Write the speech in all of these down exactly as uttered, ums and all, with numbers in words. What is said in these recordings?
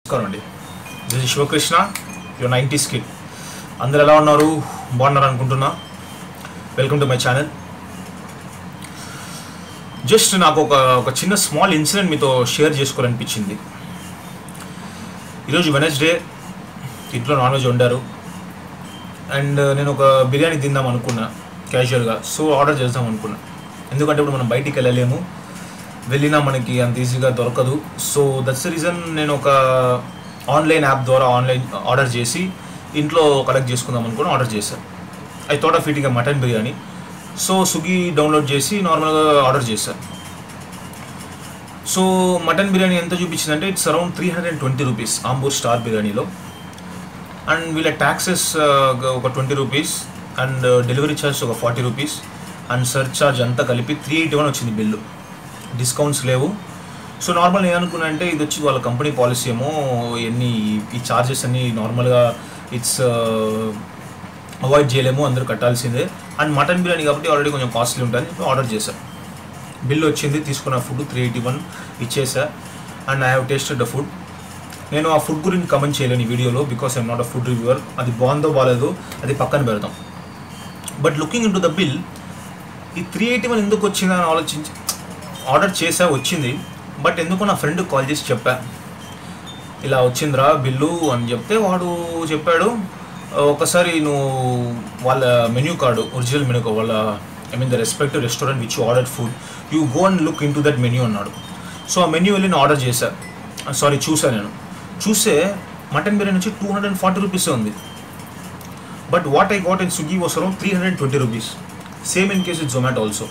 నమస్కారం. This is Shivakrishna, your nineties kid. అందరు ఎలా ఉన్నారు? బాగున్నారు అనుకుంటున్నా. Welcome to my channel. Just నాకు ఒక ఒక చిన్న స్మాల్ ఇన్సిడెంట్ మీతో షేర్ చేసుకోవాలనిపించింది. ఈరోజు వెనస్డే, ఇంట్లో నాన్ వెజ్ వండారు అండ్ నేను ఒక బిర్యానీ తిందాం అనుకున్నా క్యాజువల్గా. సో ఆర్డర్ చేద్దాం అనుకున్నా, ఎందుకంటే ఇప్పుడు మనం బయటికి వెళ్ళలేము, వెళ్ళినా మనకి అంత ఈజీగా దొరకదు. సో దట్స్ ద రీజన్ నేను ఒక ఆన్లైన్ యాప్ ద్వారా ఆన్లైన్ ఆర్డర్ చేసి ఇంట్లో కలెక్ట్ చేసుకుందాం అనుకుని ఆర్డర్ చేశాను. I thought of eating mutton biryani. So Swiggy download చేసి నార్మల్గా ఆర్డర్ చేశాను. సో మటన్ బిర్యానీ ఎంత చూపించిందంటే it's around three hundred and twenty rupees Ambur star బిర్యానీలో. అండ్ వీళ్ళ ట్యాక్సెస్ ఒక twenty rupees and delivery charge ఒక forty rupees and surcharge అంతా కలిపి త్రీ ఎయిటీ వన్ వచ్చింది బిల్లు. డిస్కౌంట్స్ లేవు. సో నార్మల్ నేను అనుకున్నా అంటే ఇది వచ్చి వాళ్ళ కంపెనీ పాలసీ ఏమో, ఎన్ని ఈ ఛార్జెస్ అన్నీ నార్మల్గా ఇట్స్ అవాయిడ్ చేయలేము, అందరూ కట్టాల్సిందే. అండ్ మటన్ బిర్యానీ కాబట్టి ఆల్రెడీ కొంచెం కాస్ట్లీ ఉంటుంది చెప్పి ఆర్డర్ చేశాను. బిల్లు వచ్చింది, తీసుకున్న ఫుడ్ త్రీ ఎయిటీ వన్ ఇచ్చేసా. And I have tasted the food. నేను ఆ ఫుడ్ గురించి కమెంట్ చేయలేను ఈ వీడియోలో, because I'm not a food reviewer. అది బాగుందో బాగాలేదో అది పక్కన పెడతాం. But looking in to the bill, ఈ త్రీ ఎయిటీ వన్ ఎందుకు వచ్చిందని ఆలోచించి ఆర్డర్ చేసా, వచ్చింది. బట్ ఎందుకు నా ఫ్రెండ్కి కాల్ చేసి చెప్పా, ఇలా వచ్చిందిరా బిల్లు అని చెప్తే వాడు చెప్పాడు, ఒకసారి నువ్వు వాళ్ళ menu card, original menu card, వాళ్ళ I mean the respective restaurant which you order food, you go and look in to that menu అన్నాడు. సో ఆ మెన్యూ వెళ్ళి నేను ఆర్డర్ చేశా, సారీ చూసా. నేను చూస్తే మటన్ బిర్యానీ వచ్చి టూ హండ్రెడ్ అండ్ ఫార్టీ రూపీసే ఉంది. But what I got in Swiggy was around three hundred and twenty rupees. Same in case with Zomato also.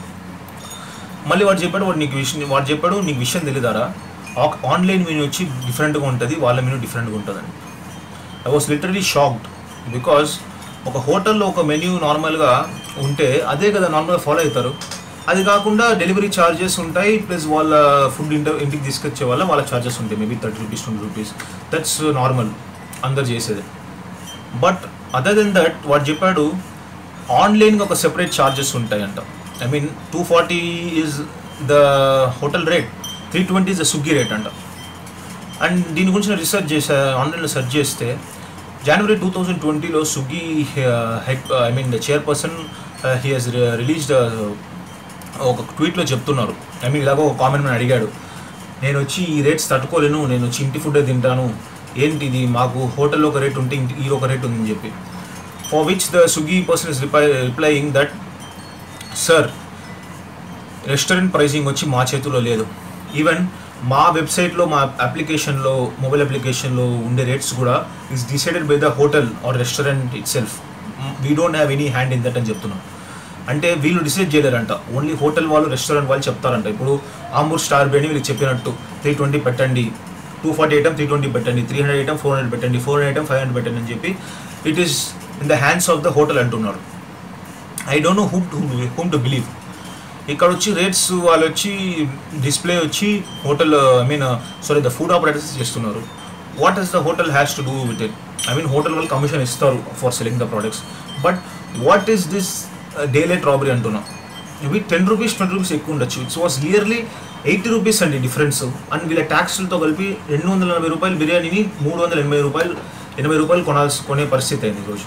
మళ్ళీ వాడు చెప్పాడు, వాడు నీకు విషయం వాడు చెప్పాడు నీకు విషయం తెలియదారా, ఆన్లైన్ మెనూ వచ్చి డిఫరెంట్గా ఉంటుంది, వాళ్ళ మెనూ డిఫరెంట్గా ఉంటుందని. I was literally shocked. Because ఒక హోటల్లో ఒక మెన్యూ నార్మల్గా ఉంటే అదే కదా నార్మల్గా ఫాలో అవుతారు. అది కాకుండా డెలివరీ ఛార్జెస్ ఉంటాయి, ప్లస్ వాళ్ళ ఫుడ్ ఇంట ఇంటికి తీసుకొచ్చే వాళ్ళ వాళ్ళ ఛార్జెస్ ఉంటాయి, maybe thirty rupees twenty rupees. That's normal, అందరు చేసేది. బట్ అదర్ దెన్ దట్ వాడు చెప్పాడు ఆన్లైన్గా ఒక సెపరేట్ ఛార్జెస్ ఉంటాయంట. I mean two forty is the hotel rate, three twenty is the Swiggy rate అంట. అండ్ దీని గురించి నేను రీసెర్చ్ చేసా, ఆన్లైన్లో సెర్చ్ చేస్తే జనవరి టూ థౌజండ్ ట్వంటీలో Swiggy head I mean the chairperson he has released ఒక ట్వీట్లో చెప్తున్నారు. ఐ మీన్ ఇలాగో ఒక కామెంట్ మ్యాన్ అడిగాడు, నేను వచ్చి ఈ రేట్స్ తట్టుకోలేను, నేను వచ్చి ఇంటి ఫుడ్డే తింటాను, ఏంటి ఇది మాకు హోటల్లో ఒక రేట్ ఉంటే ఇంటి ఈ ఒక రేట్ ఉందని చెప్పి. For which the Swiggy person is reply replying that sir, restaurant pricing వచ్చి మా చేతిలో లేదు. ఈవెన్ మా వెబ్సైట్లో, మా అప్లికేషన్లో, మొబైల్ అప్లికేషన్లో ఉండే రేట్స్ కూడా it's decided by the hotel or restaurant itself. We don't have any hand in that అని చెప్తున్నాం. అంటే వీళ్ళు డిసైడ్ చేయలేరంట, ఓన్లీ హోటల్ వాళ్ళు, రెస్టారెంట్ వాళ్ళు చెప్తారంట. ఇప్పుడు ఆంబూర్ స్టార్ బిర్యానీ వీళ్ళకి చెప్పినట్టు త్రీ ట్వంటీ పెట్టండి, two forty item three twenty పెట్టండి, three hundred item four hundred పెట్టండి, four hundred item five hundred పెట్టండి అని చెప్పి it is in the hands of the hotel అంటున్నారు. I don't know whom to whom to believe. ఇక్కడ వచ్చి rates వాళ్ళు వచ్చి డిస్ప్లే వచ్చి hotel I mean sorry the food operators చేస్తున్నారు. What is the hotel has to do with it? I mean hotel వాళ్ళు commission ఇస్తారు for selling the products. But what is this daylight robbery అంటున్నా. ఇవి ten rupees twenty rupees ఎక్కువ ఉండొచ్చు. It's was nearly eighty rupees అండి difference. And వీళ్ళ ట్యాక్స్లతో కలిపి రెండు వందల ఎనభై రూపాయలు బిర్యానీని మూడు వందల ఎనభై రూపాయలు ఎనభై రూపాయలు కొనాల్సి కొనే పరిస్థితి అయింది ఈరోజు.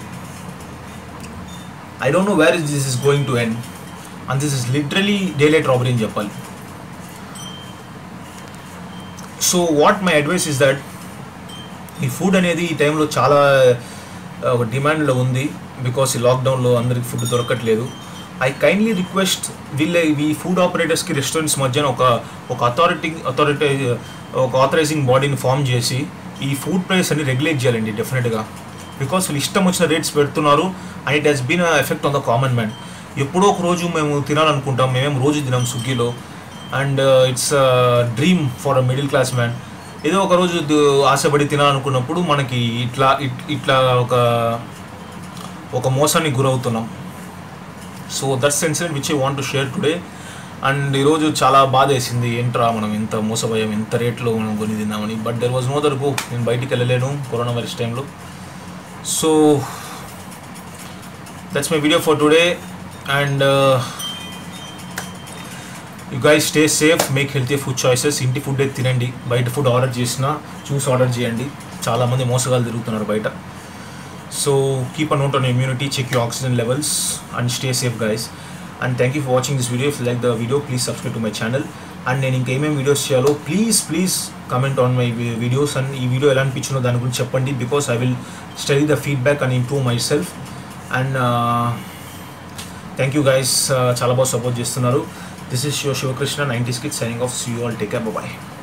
I don't know where is this is going to end, and this is literally daylight robbery in Japan. So what my advice is that ఈ ఫుడ్ అనేది ఈ టైంలో చాలా ఒక డిమాండ్లో ఉంది, బికాస్ ఈ లాక్డౌన్లో అందరికి ఫుడ్ దొరకట్లేదు. ఐ కైండ్లీ రిక్వెస్ట్ వీళ్ళ ఈ ఫుడ్ ఆపరేటర్స్కి, రెస్టారెంట్స్ మధ్యన ఒక ఒక అథారిటీ అథారిటీ ఒక ఆథరైజింగ్ బాడీని ఫామ్ చేసి ఈ ఫుడ్ ప్రైస్ అన్ని రెగ్యులేట్ చేయాలండి డెఫినెట్గా. బికాస్ వీళ్ళు ఇష్టం వచ్చిన రేట్స్ పెడుతున్నారు and it has been a effect on the common man. ఎప్పుడో ఒక రోజు మేము తినాలనుకుంటాం, మేమేం రోజు తినాం స్విగ్గీలో, and it's dream for a middle class man. ఏదో ఒక రోజు ఆశపడి తినాలనుకున్నప్పుడు మనకి ఇట్లా ఇట్లా ఒక ఒక మోసానికి గురవుతున్నాం. So that's incident which I want to share today. And ఈరోజు చాలా బాధ వేసింది, ఏంట్రా మనం ఇంత మోసపోయాం, ఇంత రేట్లో మనం కొని తిన్నామని. But there was no other go. నేను బయటికి వెళ్ళలేను కరోనా వైరస్ టైంలో. So that's my video for today, and uh, you guys stay safe, make healthy food choices. ఇంటి ఫుడ్ తినండి, బయట ఫుడ్ ఆర్డర్ చేసినా చూసి ఆర్డర్ చేయండి. చాలామంది మోసగాలు తిరుగుతున్నారు బయట. So keep a note on immunity, check you oxygen levels and stay safe guys. And thank you for watching this video. If like the video please subscribe to my channel. And నేను ఇంకేమేమి videos చేయాలో please please comment on my videos. And ఈ video ఎలా అనిపించిందో దాని గురించి చెప్పండి, because I will study the feedback and improve myself. And thank you guys, చాలా బాగా సపోర్ట్ చేస్తున్నారు. This is your Shivakrishna nineties kids signing off. See you all, take care, by.